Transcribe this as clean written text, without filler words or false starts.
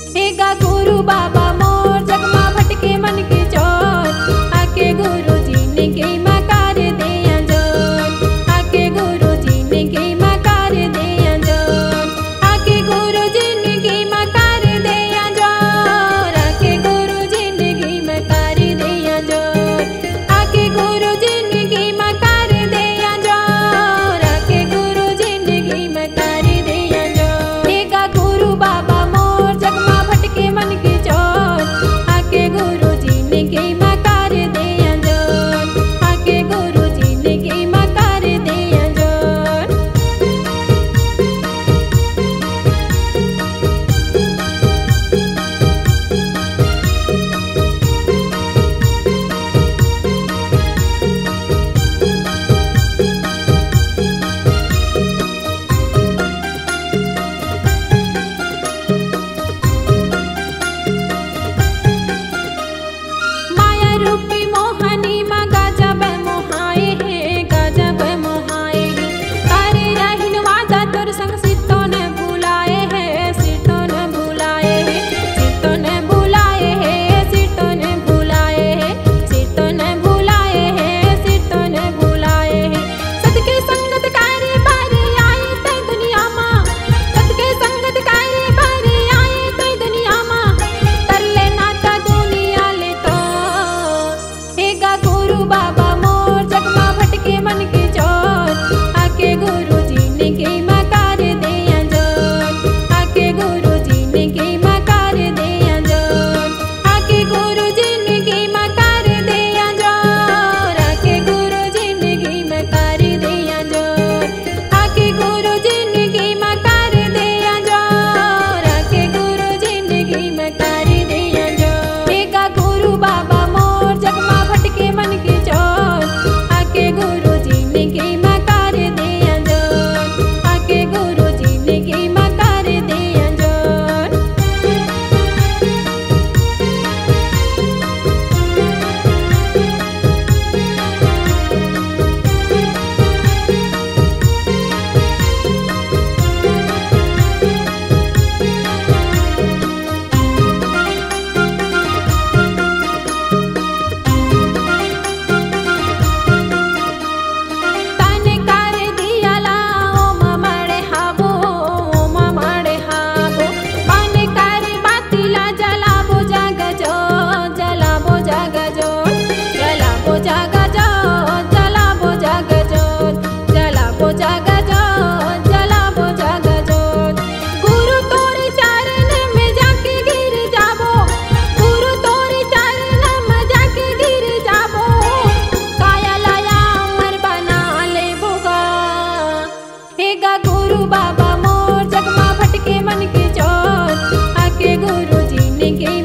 हेगा गुरु बाबा मोर जगमा भटके मन की चोर, आके गुरु जी ने के मकार दिया जोर, आके गुरु जी ने के मकार दिया जोर, आके गुरु जी ने के मकार दिया जोर, आके गुरु जी ने के मकार दिया जोर, आके गुरु जी ने के मकार दिया जोर, आके गुरु जी ने के मकार दिया जोर। हेगा गुरु बाबा मोर जगमा भटके मन की चोर, आके गुरु जी ने के मकार दिया जोर, आके गुरु जी ने के मकार दिया जोर। माया रूपी मोहनी माँ गजब मोहाए है, गजब मोहाए है, तारे रहिन वादा तोर संग सितो न भुलाए है, सितो न भुलाए है, सितो न भुलाए है, सितो न भुलाए है, सितो न भुलाए है, सितो न भुलाए है। सतके संगत कारी बारी आए ते दुनिया माँ, सतके संगत कारी बारी आए ते दुनिया माँ, तरले नाता दुनिया ले तो। हेगा गुरु बाबा मोर जगमा भटके मन की चोर, आके गुरु जी ने के मकार दिया जोर, आके गुरु जी ने के मकार दिया जोर, आके गुरु जी ने के मकार दिया जोर, आके गुरु जी ने के मकार दिया जोर, आके गुरु जी ने के मकार दिया जोर, आके गुरु जी ने के मकार दिया जोर। हेगा गुरु बाबा मोर जगमा भटके मन की चोर, आके गुरु जी ने के मकार दिया जोर, आके गुरु जी ने के मकार दिया जोर। ताने कार दिया लाओ ममड़े हाबो, ममड़े हाबो, पाने कारी बातिला जलाबो जाग जो, जलाबो जाग जो, जलाबो जाग जो, जलाबो जाग जो, जलाबो जाग जो, जलाबो जाग जो। गुरु तोरे चरण में जाके गिर जाबो, गुरु तोरे चरण में जाके गिर जाबो, काया लाया अमर बना ले बोगा। हेगा गुरु बाबा मोर जगमा भटके मन की चोर, आके गुरु जी ने के